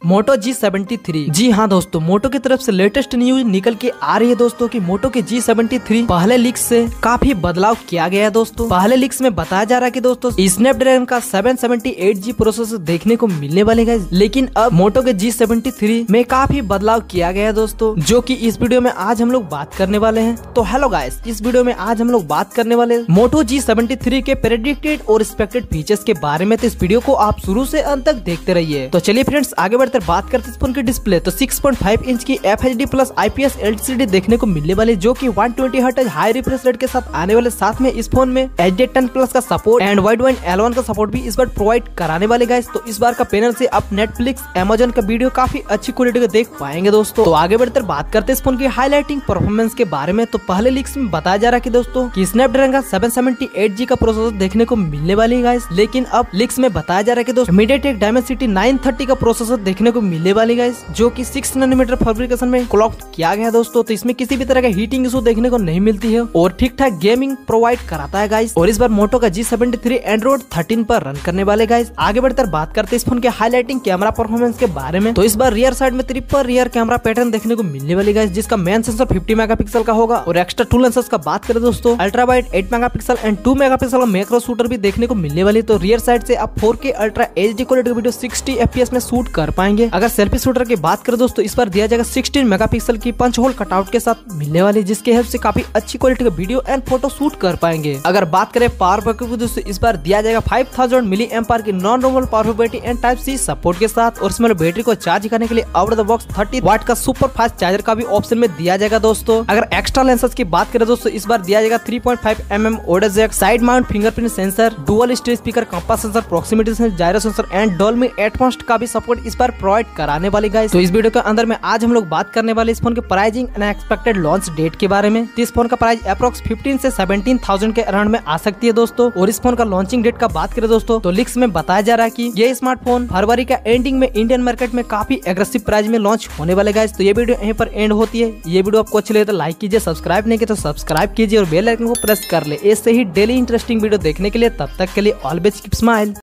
मोटो G73। जी हाँ दोस्तों, मोटो की तरफ से लेटेस्ट न्यूज निकल के आ रही है दोस्तों कि मोटो के G73 पहले लीक्स से काफी बदलाव किया गया है दोस्तों। पहले लीक्स में बताया जा रहा है कि दोस्तों स्नैपड्रैगन का 778G प्रोसेसर देखने को मिलने वाले है, लेकिन अब मोटो के G73 में काफी बदलाव किया गया है दोस्तों, जो कि इस वीडियो में आज हम लोग बात करने वाले हैं। तो हेलो गाइस, इस वीडियो में आज हम लोग बात करने वाले मोटो G73 के प्रेडिक्टेड और एक्सपेक्टेड फीचर्स के बारे में। तो इस वीडियो को आप शुरू से अंत तक देखते रहिए। तो चलिए फ्रेंड्स, आगे बढ़कर बात करते हैं इस फोन की डिस्प्ले। तो 6.5 इंच की FHD प्लस IPS LCD देखने को मिलने वाली, जो कि 120 हर्ट्ज हाई रिफ्रेश रेट के साथ आने वाले। साथ में इस फोन में HD10 प्लस का सपोर्ट एंड वाइडबैंड L1 का सपोर्ट भी इस बार प्रोवाइड कराने वाले गाइस। तो इस बार का पैनल से आप नेटफ्लिक्स, अमेजन का वीडियो काफी अच्छी क्वालिटी का देख पाएंगे दोस्तों। तो आगे बढ़कर बात करते हैं इस फोन की हाईलाइटिंग परफॉर्मेंस के बारे में। तो पहले लीक्स में बताया जा रहा है कि दोस्तों कि स्नैपड्रैगन का 778G का प्रोसेसर देखने को मिलने वाली है गाइस, लेकिन अब लीक्स में बताया जा रहा है कि दोस्तों मीडियाटेक डायमेंसिटी 930 का प्रोसेसर देखने को मिलने वाली गाइस, जो कि 6 नैनोमीटर फैब्रिकेशन में क्लॉक किया गया है दोस्तों। तो इसमें किसी भी तरह का हीटिंग इशू देखने को नहीं मिलती है और ठीक ठाक गेमिंग प्रोवाइड कराता है गाइस। और इस बार मोटो का G73 एंड्रॉइड 13 पर रन करने वाले गाइस। आगे बढ़कर बात करते हैं इस फोन के हाईलाइटिंग कैमरा परफॉर्मेंस के बारे में। तो इस बार रियर साइड में ट्रिपल रियर कैमरा पैटर्न देखने को मिलने वाली गाइस, जिसका मेन सेंसर 50 मेगापिक्सल का होगा। और एक्स्ट्रा 2 लेंसेज का बात करें दोस्तों, ultra wide 8 megapixel and 2 megapixel का मैक्रो शूटर भी देखने को मिलने वाली। तो रियर साइड से आप 4K ultra HD quality video 60 FPS में शूट कर पाएंगे। अगर सेल्फी शूटर की बात करें दोस्तों, इस बार दिया जाएगा 16 मेगापिक्सल की पंच होल कटआउट के साथ मिलने वाली, जिसके हेल्प से काफी अच्छी क्वालिटी का वीडियो एंड फोटो शूट कर पाएंगे। अगर बात करें पावर बैकअप की दोस्तों, इस बार दिया जाएगा 5000 mAh की non removable power battery and type C support के साथ। और इसमें बैटरी को चार्ज करने के लिए out of the box 30 watt का सुपर फास्ट चार्जर का भी ऑप्शन में दिया जाएगा दोस्तों। अगर एक्स्ट्रा लेंसेज की बात करें दोस्तों, इस बार दिया जाएगा 3.5 mm audio jack, side mount fingerprint sensor, dual stage speaker, compass sensor, proximity sensor, gyro sensor and Dolby Atmos का भी सपोर्ट इस बार प्रोवाइड कराने वाले गाइस। तो इस वीडियो के अंदर में आज हम लोग बात करने वाले इस फोन के pricing and expected launch date के बारे में। इस फोन का प्राइस अप्रोक्स 15 से 17,000 के अराउंड में आ सकती है दोस्तों। और इस फोन का लॉन्चिंग डेट का बात करें दोस्तों, तो लीक्स में बताया जा रहा है कि ये स्मार्टफोन फरवरी का एंडिंग में इंडियन मार्केट में काफी एग्रेसिव प्राइस में लॉन्च होने वाले गाइस। तो ये वीडियो यहीं पर एंड होती है। ये वीडियो आपको अच्छी लगे तो लाइक कीजिए, सब्सक्राइब नहीं किया तो सब्सक्राइब कीजिए और बेल आइकन को प्रेस कर ले। ऐसे ही डेली इंटरेस्टिंग वीडियो देखने के लिए तब तक के लिए ऑलवेज कीप स्माइल।